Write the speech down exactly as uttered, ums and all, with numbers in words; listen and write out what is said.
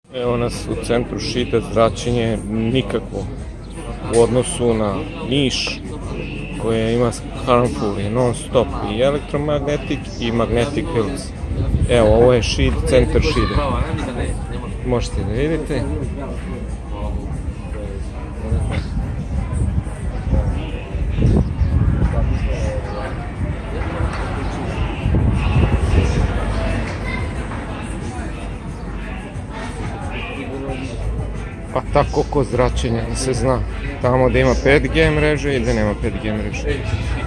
Evo nas u centru šita, zračenje nikakvo u odnosu na Niš koje ima harmful i non stop i elektromagnetic i magnetic fields. Evo, ovo je šid, centar šida. Možete da vidite. Pa tako ko zračenja se zna. Tamo da ima pet G mreže i da nema pet G mreže.